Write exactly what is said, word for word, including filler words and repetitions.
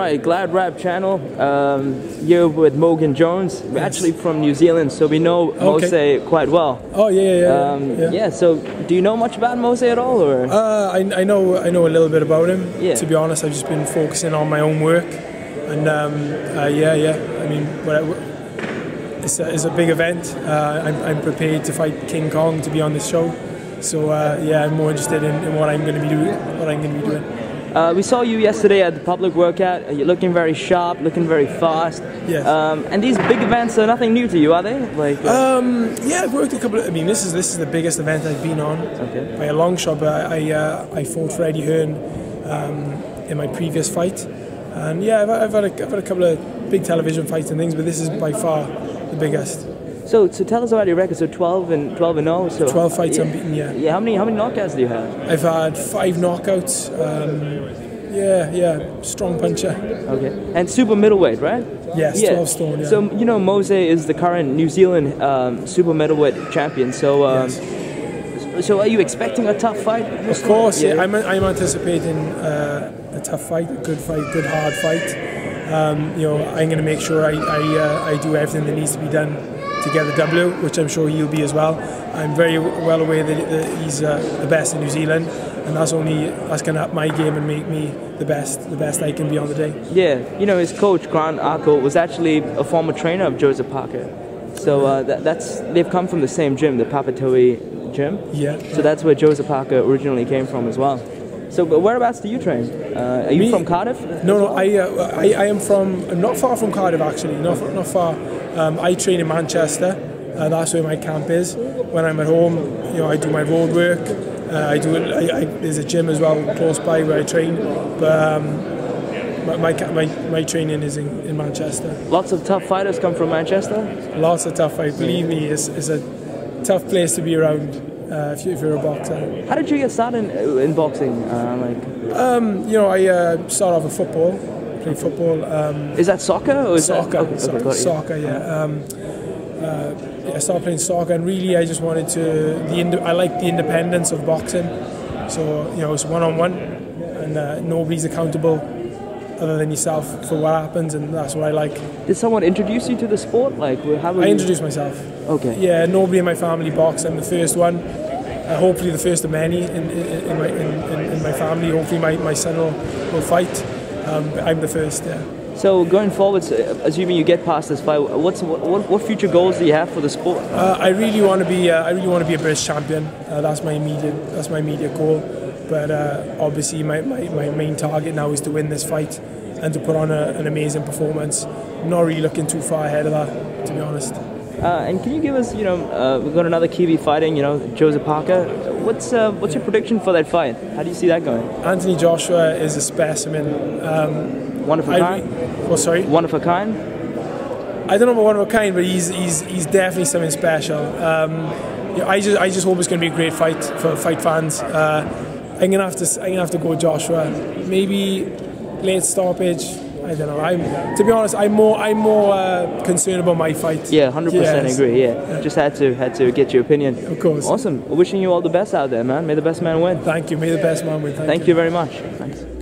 right, Glad Rap channel. Um, you're with Morgan Jones. We're yes. actually from New Zealand, so we know Mose okay. quite well. Oh yeah, yeah, yeah, um, yeah. Yeah. So, do you know much about Mose at all, or? Uh, I, I know, I know a little bit about him. Yeah. To be honest, I've just been focusing on my own work, and um, uh, yeah, yeah. I mean, it's a, it's a big event. Uh, I'm, I'm prepared to fight King Kong to be on this show. So uh, yeah, I'm more interested in, in what I'm going to be doing. What I'm going to be doing. Uh, we saw you yesterday at the public workout. You're looking very sharp, looking very fast. Yes. Um, and these big events are nothing new to you, are they? Like. Uh, um, yeah, I've worked a couple of. I mean, this is this is the biggest event I've been on okay. by a long shot. But I uh, I fought for Eddie Hearn um, in my previous fight, and yeah, I've, I've had a, I've had a couple of big television fights and things, but this is by far the biggest. So, so tell us about your record. So twelve and twelve and zero. So twelve fights yeah. unbeaten. Yeah. Yeah. How many how many knockouts do you have? I've had five knockouts. Um, yeah, yeah, strong puncher. Okay. And super middleweight, right? Yes, yeah. twelve stone. Yeah. So you know Mose is the current New Zealand um, super middleweight champion. So. Um, yes. So are you expecting a tough fight? Of course. Yeah. yeah I'm I'm anticipating uh, a tough fight, a good fight, good hard fight. Um, you know, I'm going to make sure I I, uh, I do everything that needs to be done to get the W, which I'm sure he'll be as well. I'm very well aware that, that he's uh, the best in New Zealand, and that's only that's going to up my game and make me the best, the best I can be on the day. Yeah, you know, his coach Grant Arco was actually a former trainer of Joseph Parker, so uh, that, that's they've come from the same gym, the Papatoe gym. Yeah. So that's where Joseph Parker originally came from as well. So, but whereabouts do you train? Uh, are you Me? from Cardiff? No, no. I, uh, I I am from I'm not far from Cardiff actually. Not not far. Um, I train in Manchester. Uh, that's where my camp is. When I'm at home, you know, I do my road work. Uh, I do. I, I, there's a gym as well close by where I train. But um, my, my my my training is in, in Manchester. Lots of tough fighters come from Manchester. Lots of tough fights. Believe me, it's, it's a tough place to be around. Uh, if, you, if you're a boxer. How did you get started in, in boxing? Uh, like, um, you know, I uh, started off with football. Played football. Um, is that soccer or is soccer? That, okay, soccer, okay, soccer, yeah. Um, uh, yeah. I started playing soccer, and really, I just wanted to. The ind I like the independence of boxing. So you know, it's one on one, and uh, nobody's accountable other than yourself for what happens, and that's what I like. Did someone introduce you to the sport? Like, how were I you? introduced myself. Okay. Yeah, nobody in my family boxed. I'm the first one. Uh, hopefully the first of many in, in, in, my, in, in my family. Hopefully my, my son will, will fight. Um, but I'm the first, yeah. So going forward, assuming you get past this fight, what's what, what future goals do you have for the sport? Uh, I really want to be. Uh, I really want to be a British champion. Uh, that's my immediate. That's my immediate goal. But uh, obviously, my, my, my main target now is to win this fight and to put on a, an amazing performance. I'm not really looking too far ahead of that, to be honest. Uh, and can you give us, you know, uh, we've got another Kiwi fighting, you know, Joseph Parker. What's uh, what's your prediction for that fight? How do you see that going? Anthony Joshua is a specimen. Um, one of a kind? Oh, sorry? One of a kind? I don't know about one of a kind, but he's he's he's definitely something special. Um, you know, I just I just hope it's going to be a great fight for fight fans. Uh, I'm gonna have to I'm gonna have to go with Joshua. Maybe late stoppage. I don't know. I'm, to be honest, I'm more I'm more uh, concerned about my fight. Yeah, one hundred percent yes. agree. Yeah. yeah, just had to had to get your opinion. Of course. Awesome. Wishing you all the best out there, man. May the best man win. Thank you. May the best man win. Thank, Thank you. you very much. Thanks.